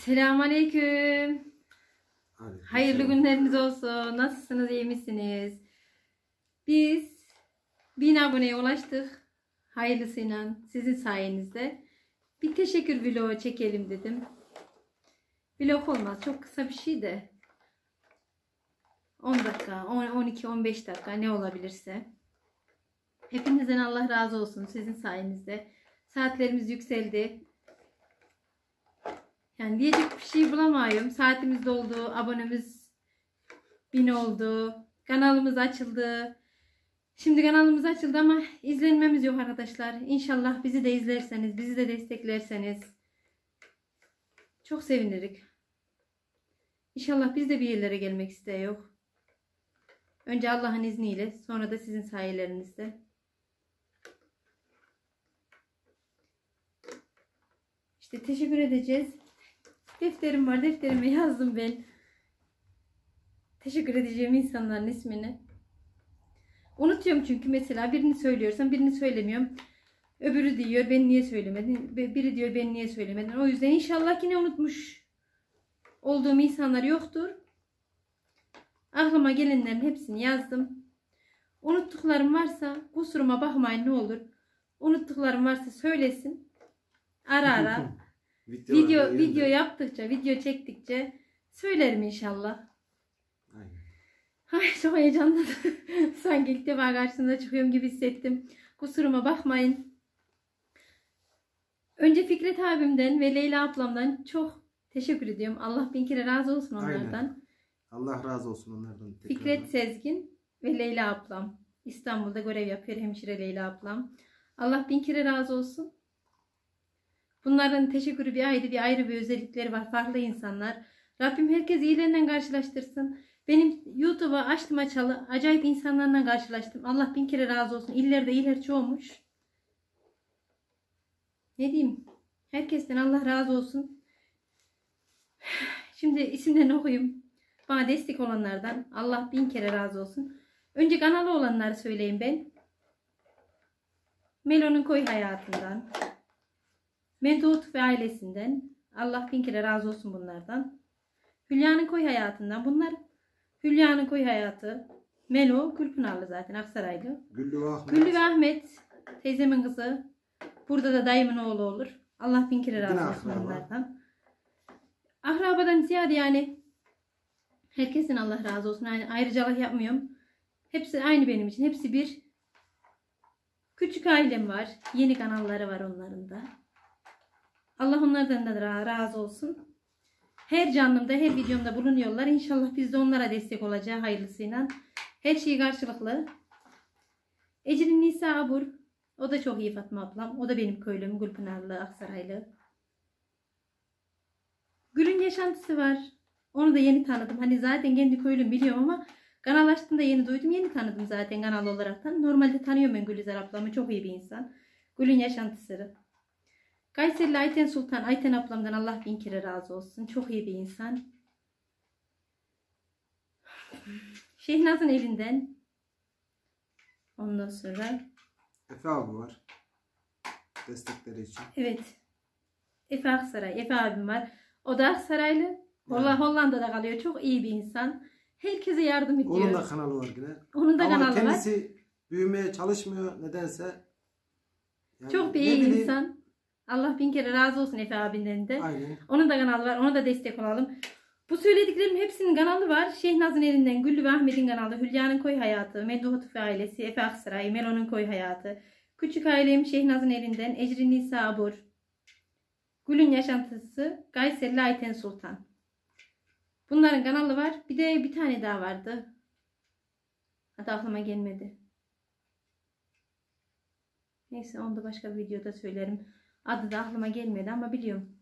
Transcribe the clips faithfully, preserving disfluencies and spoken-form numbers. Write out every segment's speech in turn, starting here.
Selamünaleyküm. Hayırlı günleriniz olsun. Nasılsınız, iyi misiniz? Biz bin aboneye ulaştık. Hayırlısıyla sizin sayenizde. Bir teşekkür vlogu çekelim dedim. Vlog olmaz. Çok kısa bir şey de. on dakika, on iki on beş dakika ne olabilirse. Hepinizden Allah razı olsun sizin sayenizde. Saatlerimiz yükseldi. Yani diyecek bir şey bulamıyorum. Saatimiz doldu. Abonemiz bin oldu. Kanalımız açıldı. Şimdi kanalımız açıldı ama izlenmemiz yok arkadaşlar. İnşallah bizi de izlerseniz, bizi de desteklerseniz çok sevinirik. İnşallah biz de bir yerlere gelmek istiyor. Önce Allah'ın izniyle, sonra da sizin sayelerinizde. İşte teşekkür edeceğiz. Defterim var. Defterime yazdım ben. Teşekkür edeceğim insanların ismini. Unutuyorum çünkü mesela birini söylüyorsam birini söylemiyorum. Öbürü diyor ben niye söylemedin. Biri diyor ben niye söylemedin. O yüzden inşallah yine unutmuş olduğum insanlar yoktur. Aklıma gelenlerin hepsini yazdım. Unuttuklarım varsa kusuruma bakmayın ne olur. Unuttuklarım varsa söylesin. Ara ara video video, video yaptıkça, video çektikçe söylerim inşallah. Aynen. Ay çok heyecanlı. Sanki ilk defa karşınıza çıkıyorum gibi hissettim. Kusuruma bakmayın. Önce Fikret abimden ve Leyla ablamdan çok teşekkür ediyorum. Allah bin kere razı olsun onlardan. Aynen. Allah razı olsun onlardan. Tekrar. Fikret Sezgin ve Leyla ablam. İstanbul'da görev yapıyor hemşire Leyla ablam. Allah bin kere razı olsun. Bunların teşekkürü bir ayrı bir ayrı bir özellikleri var. Farklı insanlar. Rabbim herkes iyilerinden karşılaştırsın. Benim YouTube'a açtım açalı. Acayip insanlarla karşılaştım. Allah bin kere razı olsun. İllerde iyiler çoğumuş. Ne diyeyim? Herkesten Allah razı olsun. Şimdi isimlerini okuyayım. Bana destek olanlardan Allah bin kere razı olsun. Önce kanalı olanları söyleyeyim ben. Melo'nun koy hayatından. Medut ve ailesinden. Allah bin kere razı olsun bunlardan. Hülya'nın koy hayatından. Bunlar Hülya'nın koy hayatı. Melo Gülpınarlı zaten Aksaraylı. Güllü ve Ahmet. Güllü ve Ahmet teyzemin kızı. Burada da dayımın oğlu olur. Allah bin kere razı olsun onlardan. Ahrabadan ziyade yani herkesin Allah razı olsun. Yani ayrıcalık yapmıyorum. Hepsi aynı benim için. Hepsi bir. Küçük ailem var. Yeni kanalları var onların da. Allah onlardan da razı olsun. Her canlımda, her videomda bulunuyorlar. İnşallah biz de onlara destek olacağız hayırlısıyla. Her şey karşılıklı. Ecrin Nisa Abur. O da çok iyi Fatma ablam. O da benim köylüm. Gülpınarlı, Aksaraylı. Gül'ün yaşantısı var. Onu da yeni tanıdım. Hani zaten kendi köylüm biliyorum ama kanal açtığımda yeni duydum. Yeni tanıdım zaten kanal olaraktan. Normalde tanıyorum ben Gülizar ablamı. Çok iyi bir insan. Gül'ün yaşantısı. Kayserili Ayten Sultan, Ayten ablamdan Allah bin kere razı olsun. Çok iyi bir insan. Şehnaz'ın elinden. Ondan sonra. Efe abi var. Destekleri için. Evet. Efe Aksaray. Efe abim var. O da Aksaraylı. Hollanda, Hollanda'da kalıyor. Çok iyi bir insan. Herkese yardım ediyor. Onun da kanalı var yine. Onun da ama kanalı kendisi var. büyümeye çalışmıyor nedense. Yani çok bir iyi bileyim, insan. Allah bin kere razı olsun Efe abinden de. Aynen. Onun da kanalı var. Ona da destek olalım. Bu söylediklerimin hepsinin kanalı var. Şehnaz'ın elinden Güllü ve Ahmet'in kanalı. Hülya'nın koy hayatı. Medduhut ve ailesi. Efe Aksaray. Melo'nun koy hayatı. Küçük ailem Şehnaz'ın elinden. Ecrin Nisa Abur. Gül'ün yaşantısı. Kayserili Ayten Sultan. Bunların kanalı var. Bir de bir tane daha vardı. Adı aklıma gelmedi. Neyse onu da başka bir videoda söylerim. Adı da aklıma gelmedi ama biliyorum.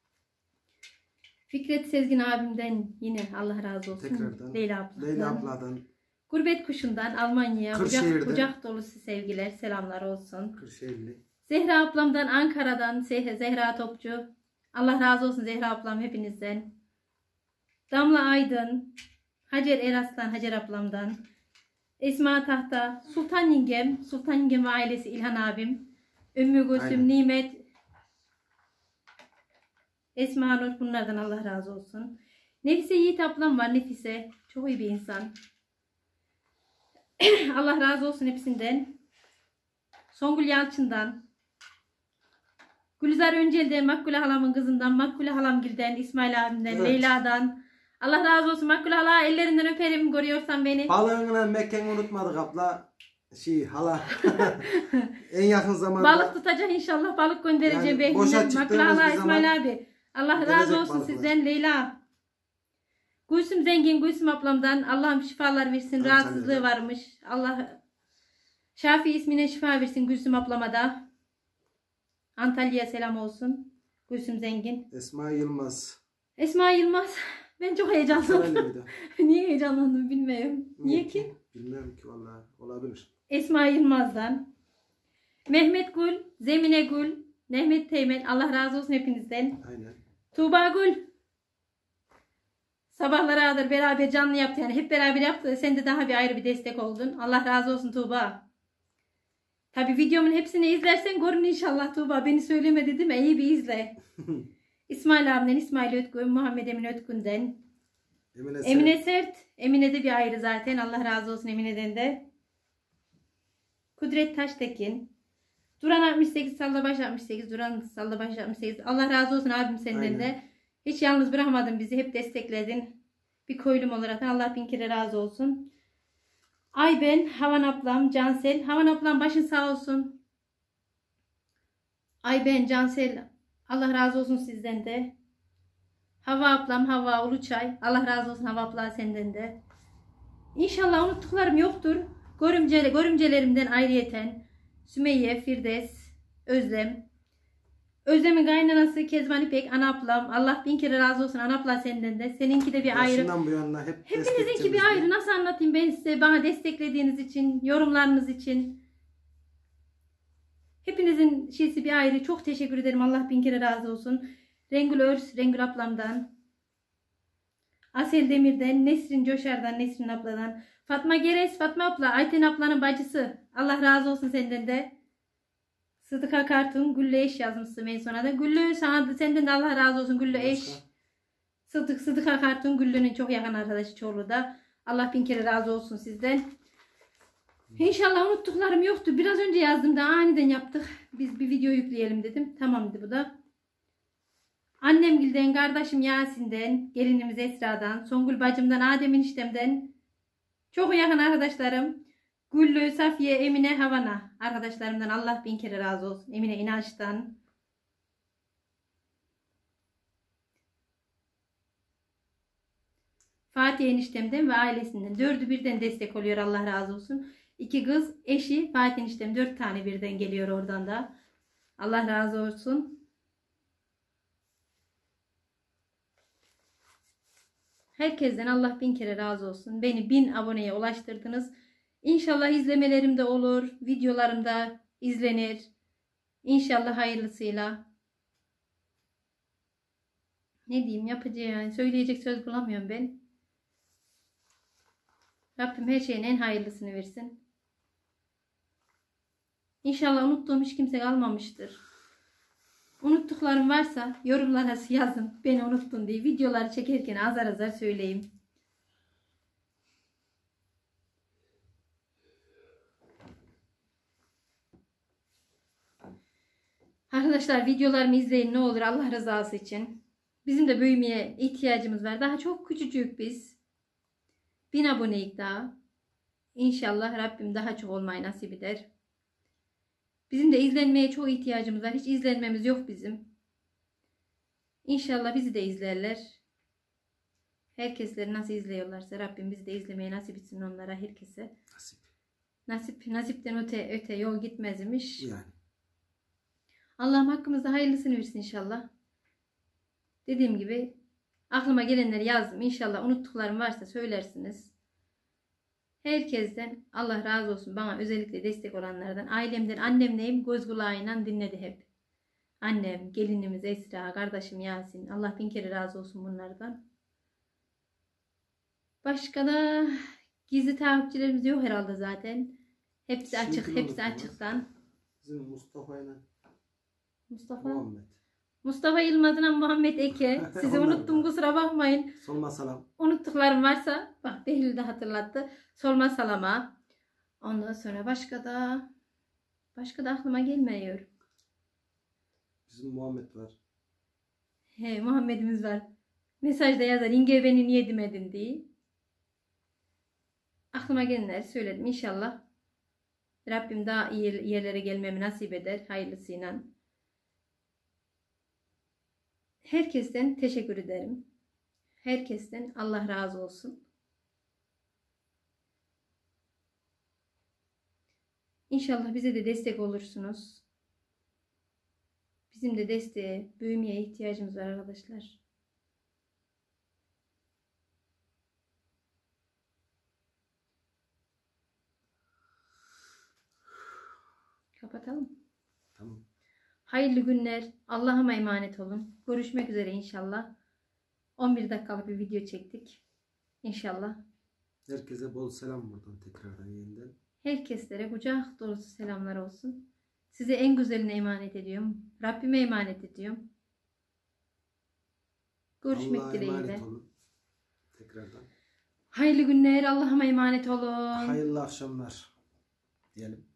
Fikret Sezgin abimden yine Allah razı olsun. Tekrardan. Leyla abladan. Leyla abladan. Gurbet kuşundan Almanya'ya kucak, kucak dolusu sevgiler, selamlar olsun. Kırşehirli. Zehra ablamdan Ankara'dan Zehra Topçu. Allah razı olsun Zehra ablam hepinizden. Damla Aydın. Hacer Eraslan Hacer ablamdan. Esma Tahta. Sultan Yengem. Sultan Yengem ve ailesi İlhan abim. Ümmü Gülsüm, Nimet, Esma Nur, bunlardan Allah razı olsun. Nefise Yiğit ablam var. Nefise çok iyi bir insan. Allah razı olsun hepsinden. Songül Yalçın'dan. Gülizar Öncel'den, Makbule halamın kızından, Makbule halamgilden, İsmail abimden, Evet. Leyla'dan. Allah razı olsun Makbule hala, ellerinden öperim görüyorsan beni. Balığını Mekke'ni unutmadık abla. Şey hala. En yakın zamanda. Balık tutacak inşallah, balık göndereceğim Yani boşa Beyhin'den. Makbule çıktığımız hala, bir İsmail zaman abi. Allah gelecek razı olsun balıklar. sizden Leyla. Gülsüm Zengin, Gülsüm ablamdan Allah şifalar versin. Evet, Rahatsızlığı sen de. varmış. Allah Şafi ismine şifa versin Gülsüm ablama da. Antalya'ya selam olsun. Gülsüm Zengin. Esma Yılmaz. Esma Yılmaz. Ben çok heyecanlandım. Saraylı'ydı. Niye heyecanlandım bilmiyorum. Niye ki? Bilmiyorum ki vallahi. Olabilir. Esma Yılmaz'dan. Mehmet Gül, Zemine Gül, Mehmet Teğmen. Allah razı olsun hepinizden. Aynen. Tuğba Gül. Sabahlara beraber canlı yaptı, yani hep beraber yaptı. Sen de daha bir ayrı bir destek oldun. Allah razı olsun Tuğba. Tabi videomun hepsini izlersen görün inşallah Tuğba. Beni söylemedi değil mi? İyi bir izle. İsmail abimden, İsmail Ötkün, Muhammed Emin Ötkün'den. Emine, Emine Sert. Emine de bir ayrı zaten. Allah razı olsun Emine'den de. Kudret Taştekin. Duran altmış sekiz, Sallabaş altmış sekiz. Duran Sallabaş altmış sekiz. Allah razı olsun abim senden Aynen. de. Hiç yalnız bırakmadın bizi. Hep destekledin. Bir koylum olarak. Allah bin kere razı olsun. Ay ben, Havan ablam, Cansel. Havan ablam başın sağ olsun. Ay ben, Cansel. Allah razı olsun sizden de. Hava ablam, Hava Uluçay. Allah razı olsun Hava abla senden de. İnşallah unuttuklarım yoktur. Görümce, görümcelerimden ayrıyeten Sümeyye, Firdevs, Özlem. Özlem'in kaynanası Kezban İpek, ana ablam. Allah bin kere razı olsun ana abla senden de. Seninki de bir ayrı. Başından bu yana hep Hepinizinki bir ayrı. Nasıl anlatayım ben size, bana desteklediğiniz için, yorumlarınız için. Hepinizin şeysi bir ayrı. Çok teşekkür ederim. Allah bin kere razı olsun. Rengül Örs, Rengül ablamdan. Asel Demir'den, Nesrin Coşar'dan, Nesrin abladan. Fatma Geres, Fatma abla, Ayten ablanın bacısı. Allah razı olsun senden de. Sıdıka Kartun, Güllü Eş yazmışsın en sona da. Güllü sana, senden de Allah razı olsun Güllü Eş. Sıdık, Sıdıka Kartun, Güllü'nün çok yakın arkadaşı Çorlu'da. Allah bin kere razı olsun sizden. İnşallah unuttuklarım yoktu. Biraz önce yazdım da aniden yaptık. Biz bir video yükleyelim dedim. Tamamdı bu da. Annemgilden, kardeşim Yasin'den, gelinimiz Esra'dan, Songül bacımdan, Adem eniştemden, çok yakın arkadaşlarım, Güllü, Safiye, Emine, Havana arkadaşlarımdan Allah bin kere razı olsun. Emine İnanç'tan. Fatih eniştemden ve ailesinden. Dördü birden destek oluyor, Allah razı olsun. İki kız, eşi, Fatih eniştem, dört tane birden geliyor oradan da. Allah razı olsun. Herkesten Allah bin kere razı olsun. Beni bin aboneye ulaştırdınız. İnşallah izlemelerim de olur. Videolarım da izlenir. İnşallah hayırlısıyla. Ne diyeyim, yapacağım yani. Söyleyecek söz bulamıyorum ben. Rabbim her şeyin en hayırlısını versin. İnşallah unuttuğum hiç kimse kalmamıştır. Unuttuklarım varsa yorumlara yazın. Beni unuttun diye. Videoları çekerken azar azar söyleyeyim. Arkadaşlar videolarımı izleyin ne olur Allah rızası için. Bizim de büyümeye ihtiyacımız var. Daha çok küçücük biz. Bin abonelik daha. İnşallah Rabbim daha çok olmayı nasip eder. Bizim de izlenmeye çok ihtiyacımız var. Hiç izlenmemiz yok bizim. İnşallah bizi de izlerler. Herkesleri nasıl izliyorlarsa Rabbim bizi de izlemeye nasip etsin onlara, herkese. Nasip. Nasip, nasipten öte öte yol gitmezmiş. Yani. Allah'ım hakkımızda hayırlısını versin inşallah. Dediğim gibi aklıma gelenleri yazdım. İnşallah unuttuklarım varsa söylersiniz. Herkesten Allah razı olsun, bana özellikle destek olanlardan. Ailemden, annemleyim göz kulağıyla dinledi hep. Annem, gelinimiz Esra, kardeşim Yasin. Allah bin kere razı olsun bunlardan. Başka da gizli takipçilerimiz yok herhalde zaten. Hepsi açık, Şimdi hepsi unuttum. açıktan. Bizim Mustafa ile Mustafa. Muhammed. Mustafa Yılmaz'la Muhammed Eke. Sizi Onlar unuttum, da. kusura bakmayın. Solma salam. Unuttuklarım varsa bak Behlül de hatırlattı. Solma salama. Ondan sonra başka da başka da aklıma gelmiyor. Bizim Muhammed var. He, Muhammed'imiz var. Mesajda yazar İnge beni niye demedin diye. Aklıma gelenleri söyledim. İnşallah Rabbim daha iyi yerlere gelmemi nasip eder hayırlısıyla. Herkesten teşekkür ederim. Herkesten Allah razı olsun. İnşallah bize de destek olursunuz. Bizim de desteğe, büyümeye ihtiyacımız var arkadaşlar. Kapatalım. Tamam. Hayırlı günler. Allah'a emanet olun. Görüşmek üzere inşallah. on bir dakikalık bir video çektik. İnşallah. Herkese bol selam buradan tekrardan yeniden. Herkeslere kucak dolusu selamlar olsun. Size en güzeline emanet ediyorum. Rabbime emanet ediyorum. Görüşmek Allah'a dileğiyle. emanet olun. Tekrardan. Hayırlı günler. Allah'a emanet olun. Hayırlı akşamlar diyelim.